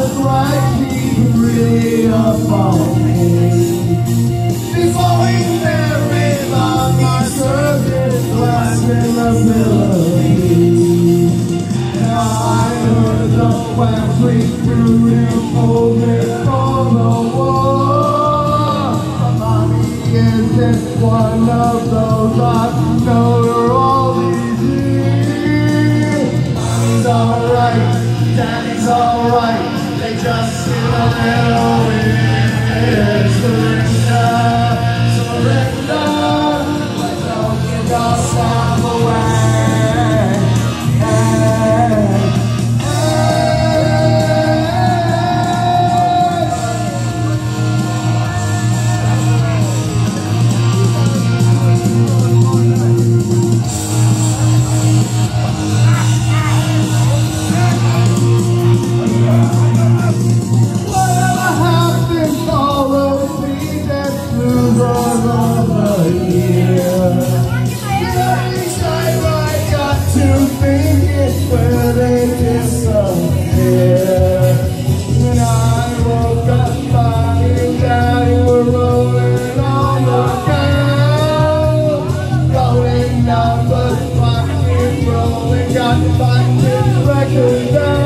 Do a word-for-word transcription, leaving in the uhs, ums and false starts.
was right, keep really up on me. Before we married, on my circuit, glass in the melody. Now I heard the wax ring through him, hold me for the war. Mommy isn't one of those I know her all these years. Mommy's alright, Daddy's alright, they just sit a little weird. Surrender, surrender, but don't give yourself away. Where they disappear. When I woke up, Mommy and Daddy were rolling on the ground. Going numbers, rocking, rolling, got my kids record down.